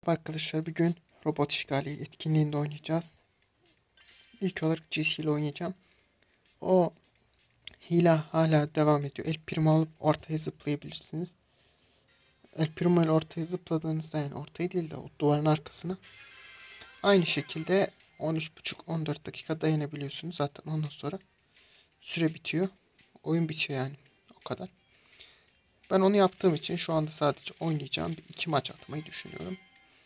Merhaba arkadaşlar, bugün robot işgali etkinliğinde oynayacağız. İlk olarak GC ile oynayacağım. O hile hala devam ediyor. El Primo alıp ortaya zıplayabilirsiniz. El Primo ile ortaya zıpladığınızda, yani ortaya değil de o duvarın arkasına, aynı şekilde 13,5-14 dakika dayanabiliyorsunuz. Zaten ondan sonra süre bitiyor. Oyun bitiyor yani. O kadar. Ben onu yaptığım için şu anda sadece oynayacağım. 2 maç atmayı düşünüyorum.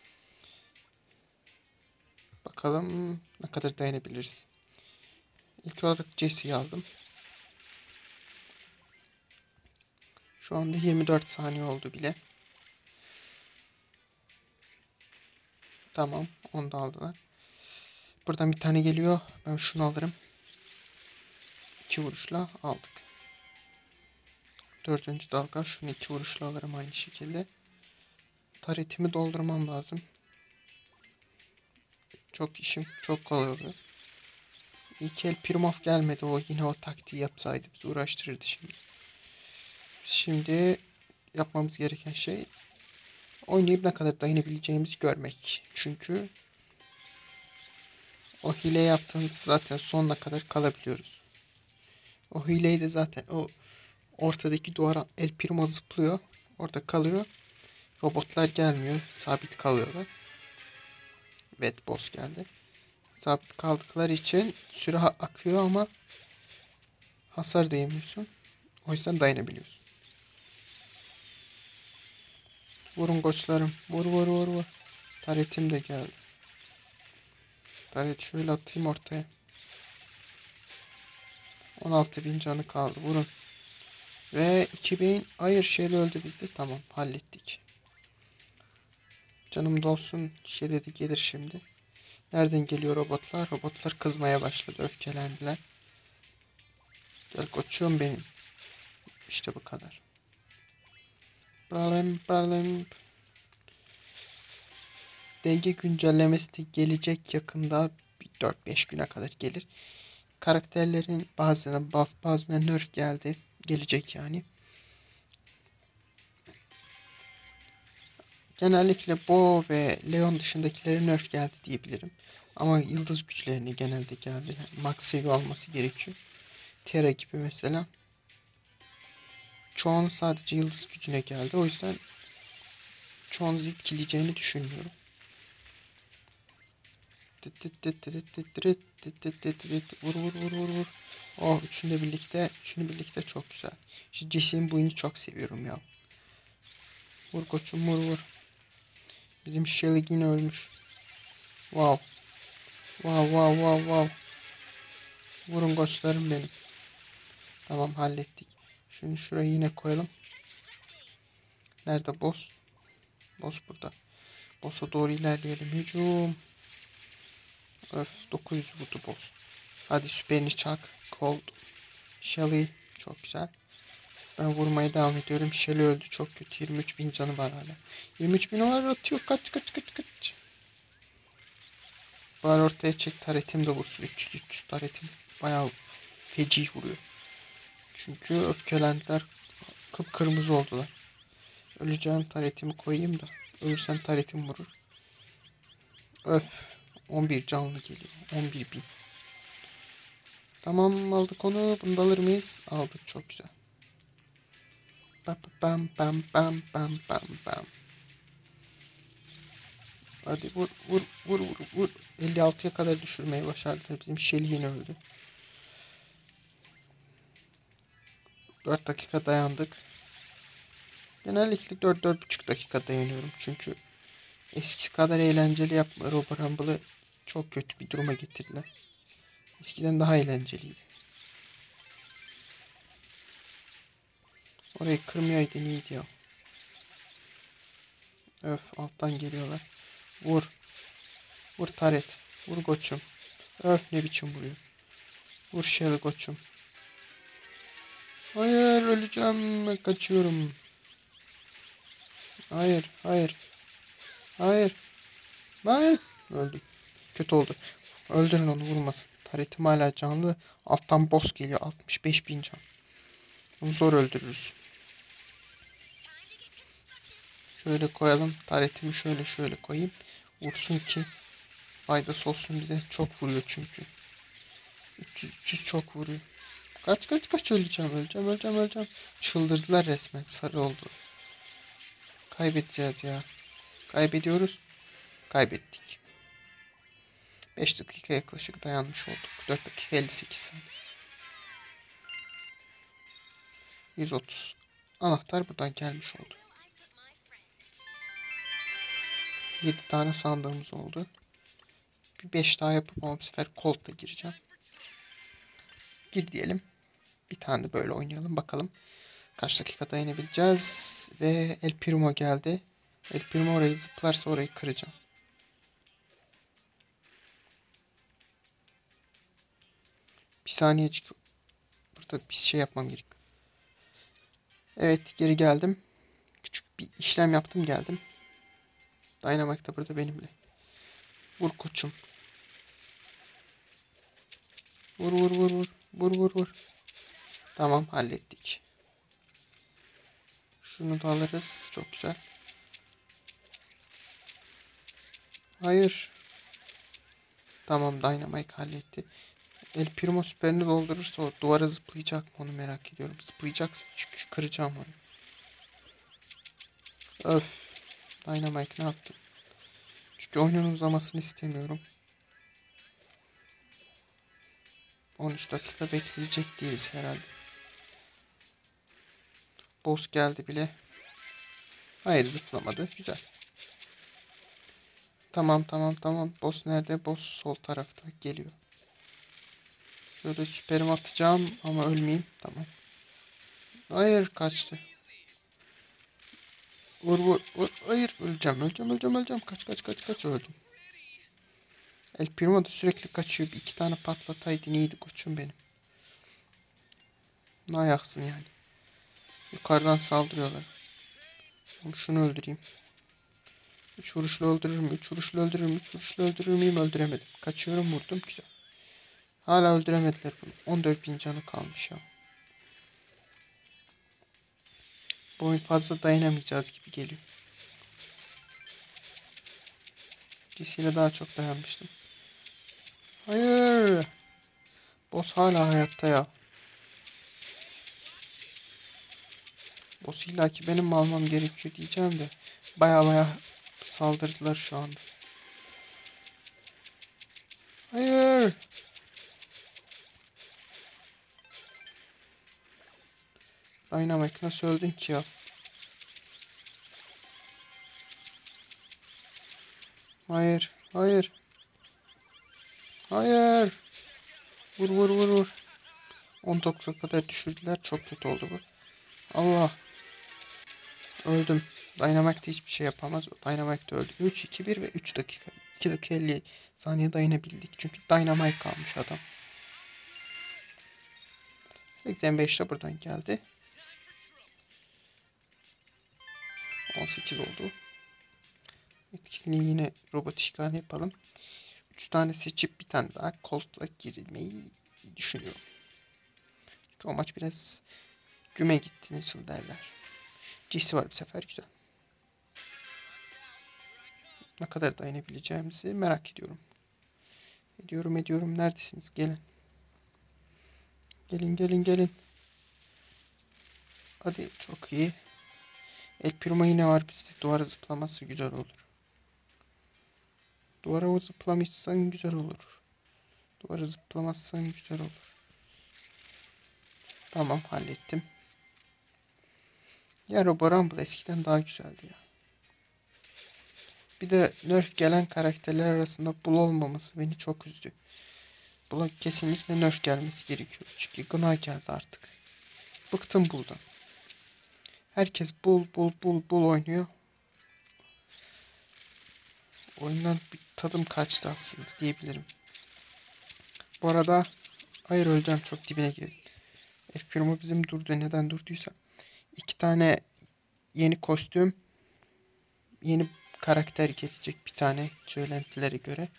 Bakalım ne kadar dayanabiliriz. İlk olarak Jesse'yi aldım. Şu anda 24 saniye oldu bile. Tamam, onu da aldılar. Buradan bir tane geliyor. Ben şunu alırım. 2 vuruşla aldık. Dördüncü dalga. Şunu 2 vuruşla alırım aynı şekilde. Taretimi doldurmam lazım. Çok kolay oluyor. İlk el Primov gelmedi. O yine o taktiği yapsaydı bizi uğraştırırdı şimdi. Şimdi yapmamız gereken şey oynayıp ne kadar dayanabileceğimizi görmek. Çünkü o hile yaptığımız zaten sonuna kadar kalabiliyoruz. O hileyi de zaten o ortadaki duvara El Primo zıplıyor. Orada kalıyor. Robotlar gelmiyor. Sabit kalıyorlar. Evet, boss geldi. Sabit kaldıkları için süre akıyor ama hasar dayamıyorsun. O yüzden dayanabiliyorsun. Vurun koçlarım. Vur vur vur vur. Taretim de geldi. Taret şöyle atayım ortaya. 16.000 canı kaldı. Vurun. Ve 2000. Hayır, şeyle öldü bizde. Tamam, hallettik. Canım dolsun. Şey dedi, gelir şimdi. Nereden geliyor robotlar? Robotlar kızmaya başladı. Öfkelendiler. Gel koçum benim. İşte bu kadar. Problem. Denge güncellemesi de gelecek yakında. 4-5 güne kadar gelir. Karakterlerin bazılarına buff, bazılarına nerf geldi. Gelecek yani. Genellikle Bo ve Leon dışındakilere nerf geldi diyebilirim. Ama yıldız güçlerine genelde geldi. Yani max seviye olması gerekiyor. Terra gibi mesela. Çoğunun sadece yıldız gücüne geldi. O yüzden çoğunuzu etkileyeceğini düşünmüyorum. Vur vur vur vur vur. Oh, üçünü birlikte çok güzel. Şu Jesse'nin bu oyunu çok seviyorum ya. Vur koçum, vur vur. Bizim Shelly yine ölmüş. Wow. Wow. Vurun koçlarım benim. Tamam, hallettik. Şunu şuraya yine koyalım. Nerede boss? Boss burada. Boss'a doğru ilerleyelim. Hücum. Öf, 900 vurdu boss. Hadi süperini çak. Cold. Shelly. Çok güzel. Ben vurmaya devam ediyorum. Shelly öldü. Çok kötü. 23.000 canı var hala. 23.000 var, atıyor. Kaç. Bari ortaya çek, taretim de vursun. 300 taretim bayağı feci vuruyor. Çünkü öfkelendiler. Kıpkırmızı oldular. Öleceğim, taretimi koyayım da. Ölürsem taretim vurur. Öf. 11 canlı geliyor. 11.000. Tamam, aldık onu. Bunu da alır mıyız? Aldık, çok güzel. Bam. Hadi vur. 56'ya kadar düşürmeyi başardılar. Bizim Shelly yine öldü. 4 dakika dayandık. Genellikle 4-4,5 dakika dayanıyorum. Çünkü eskisi kadar eğlenceli yapma. Robo Rumble'ı çok kötü bir duruma getirdiler. Eskiden daha eğlenceliydi. Orayı kırmayaydın iyiydi ya. Öf, alttan geliyorlar. Vur. Vur taret. Vur koçum. Öf, ne biçim vuruyor. Vur Shelly koçum. Hayır, öleceğim. Kaçıyorum. Hayır. Öldüm. Kötü oldu. Öldürün onu, vurmasın. Taretim hala canlı. Alttan boss geliyor. 65.000 can. Bunu zor öldürürüz. Şöyle koyalım. Taretimi şöyle koyayım. Vursun ki faydası olsun bize. Çok vuruyor çünkü. 300 çok vuruyor. Kaç öleceğim. Çıldırdılar resmen. Sarı oldu. Kaybedeceğiz ya. Kaybediyoruz. Kaybettik. 5 dakika yaklaşık dayanmış olduk. 4 dakika 58 saniye. 130. Anahtar buradan gelmiş oldu. 7 tane sandığımız oldu. Bir 5 daha yapıp bu sefer Colt'la gireceğim. Gir diyelim. Bir tane de böyle oynayalım bakalım. Kaç dakika dayanabileceğiz. Ve El Primo geldi. El Primo orayı zıplarsa orayı kıracağım. Bir saniyecik burada bir şey yapmam gerek. Evet, geri geldim. Küçük bir işlem yaptım, geldim. Dynamite da burada benimle. Vur koçum. Vur. Tamam, hallettik. Şunu da alırız. Çok güzel. Hayır. Tamam, Dynamite halletti. El Primo süperini doldurursa o duvara zıplayacak mı onu merak ediyorum. Zıplayacaksa çünkü kıracağım onu. Öf. Dynamite ne yaptın? Çünkü oyunun uzamasını istemiyorum. 13 dakika bekleyecek değiliz herhalde. Boss geldi bile. Hayır, zıplamadı. Güzel. Tamam. Boss nerede? Boss sol tarafta geliyor. Şöyle süperimi atacağım ama ölmeyeyim. Tamam. Hayır, kaçtı. Vur. Hayır, öleceğim. Kaç öldüm. El Primo da sürekli kaçıyor. Bir iki tane patlataydın iyiydi koçum benim. Ne ayaksın yani. Yukarıdan saldırıyorlar. Şunu öldüreyim. 3 vuruşla öldürür müyüm? Öldüremedim. Kaçıyorum, vurdum. Güzel. Hala öldüremediler bunu. 14.000 canı kalmış ya. Bu oyun fazla dayanamayacağız gibi geliyor. Cisile daha çok dayanmıştım. Hayır. Boss hala hayatta ya. Boss illaki benim mi almam gerekiyor diyeceğim de. Baya saldırdılar şu anda. Hayır. Dynamite nasıl öldün ki ya? Hayır. Vur. 19'a kadar düşürdüler. Çok kötü oldu bu. Allah. Öldüm. Dynamite de hiçbir şey yapamaz. Dynamite de öldü. 3, 2, 1 ve 3 dakika. 2 dakika 50 saniye dayanabildik. Çünkü Dynamite kalmış adam. 85 de buradan geldi. 18 oldu. Etkinliği yine robot işgali yapalım. 3 tane seçip bir tane daha Colt'la girmeyi düşünüyorum. Çünkü o maç biraz güme gitti, nasıl derler. G'si var bu sefer, güzel. Ne kadar dayanabileceğimizi merak ediyorum. Ediyorum. Neredesiniz? Gelin. Gelin. Hadi, çok iyi. El Primo yine var bizde. Duvara zıplaması güzel olur. Duvara zıplamışsan güzel olur. Duvara zıplamazsan güzel olur. Tamam, hallettim. Ya Robo Rumble eskiden daha güzeldi ya. Bir de nerf gelen karakterler arasında Bull olmaması beni çok üzdü. Bull'a kesinlikle nerf gelmesi gerekiyor. Çünkü gına geldi artık. Bıktım Bull'dan. Herkes Bull oynuyor. Oyundan bir tadım kaçtı aslında diyebilirim. Bu arada hayır, öleceğim, çok dibine girdim. El Primo bizim durdu. Neden durduysa. 2 tane yeni kostüm, yeni karakter gelecek bir tane söylentilere göre.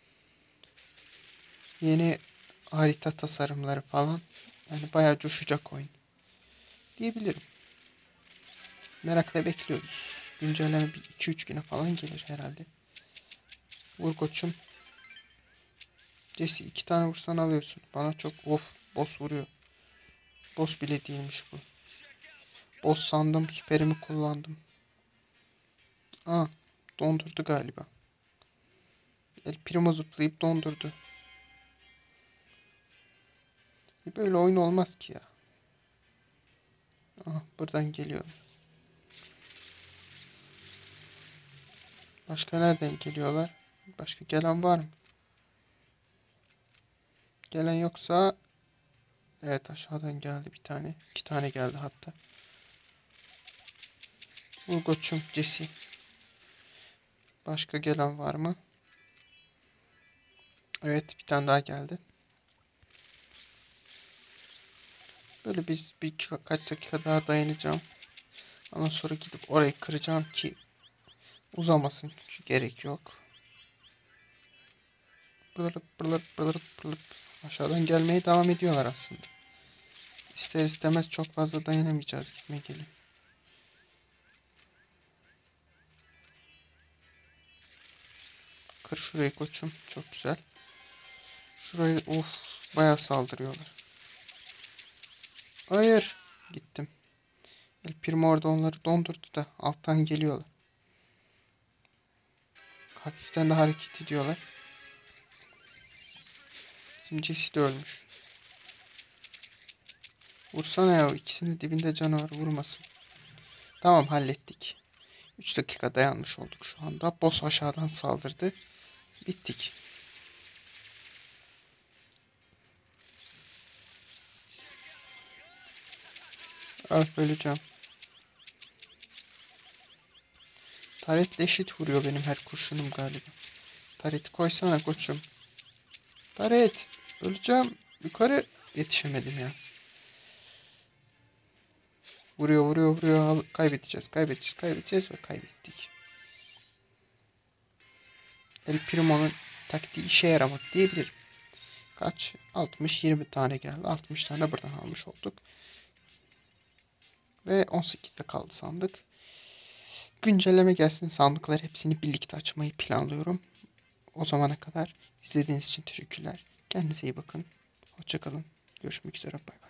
Yeni harita tasarımları falan. Yani bayağı coşacak oyun diyebilirim. Merakla bekliyoruz. Güncelleme bir 2-3 güne falan gelir herhalde. Vur koçum. Jesse 2 tane vursan alıyorsun. Bana çok boss vuruyor. Boss bile değilmiş bu. Boss sandım, süperimi kullandım. Aa, dondurdu galiba. El Primo zıplayıp dondurdu. Böyle oyun olmaz ki ya. Aa, buradan geliyor. Başka nereden geliyorlar? Başka gelen var mı? Gelen yoksa... Evet, aşağıdan geldi bir tane. 2 tane geldi hatta. Vur koçum Jesse. Başka gelen var mı? Evet, bir tane daha geldi. Böyle kaç dakika daha dayanacağım. Ondan sonra gidip orayı kıracağım ki uzamasın. Gerek yok. Bırılıp bırılıp bırılıp bırılıp aşağıdan gelmeye devam ediyorlar aslında. İster istemez çok fazla dayanamayacağız gitmeye geliyor. Kır şurayı koçum. Çok güzel. Şurayı bayağı saldırıyorlar. Hayır. Gittim. El Primo orada onları dondurdu da alttan geliyorlar. Hafiften de hareket ediyorlar. Bizim Jesse de ölmüş. Vursana ya, o ikisinin dibinde canavar vurmasın. Tamam, hallettik. 3 dakika dayanmış olduk şu anda. Boss aşağıdan saldırdı. Bittik. Öf, öleceğim. Taretle eşit vuruyor benim her kurşunum galiba. Tareti koysana koçum. Taret. Öleceğim. Yukarı. Yetişemedim ya. Vuruyor vuruyor vuruyor. Kaybedeceğiz. Kaybedeceğiz. Kaybedeceğiz ve kaybettik. El Primo'nun taktiği işe yaramadı diyebilirim. Kaç? 60-20 tane geldi. 60 tane buradan almış olduk. Ve 18'de kaldı sandık. Güncelleme gelsin, sandıkları hepsini birlikte açmayı planlıyorum. O zamana kadar izlediğiniz için teşekkürler. Kendinize iyi bakın. Hoşça kalın. Görüşmek üzere. Bay bay.